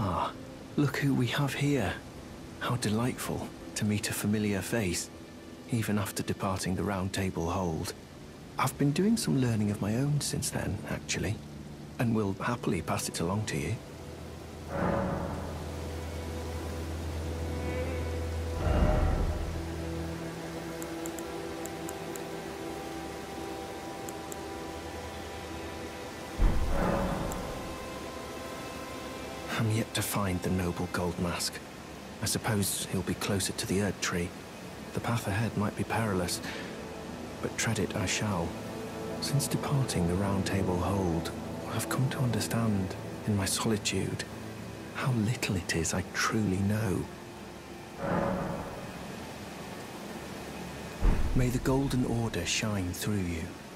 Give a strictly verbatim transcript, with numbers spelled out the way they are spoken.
Ah, look who we have here. How delightful to meet a familiar face, even after departing the Round Table Hold. I've been doing some learning of my own since then, actually, and will happily pass it along to you. I'm yet to find the noble Goldmask. I suppose he'll be closer to the Erd Tree. The path ahead might be perilous, but tread it I shall. Since departing the Round Table Hold, I've come to understand, in my solitude, how little it is I truly know. May the Golden Order shine through you.